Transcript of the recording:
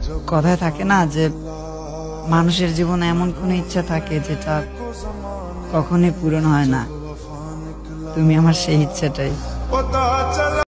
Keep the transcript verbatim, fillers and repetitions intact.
কথায় থাকে না যে মানুষের জীবনে এমন কোন ইচ্ছা থাকে যেটা কখনোই পূরণ হয় না, তুমি আমার সেই ইচ্ছাটাই।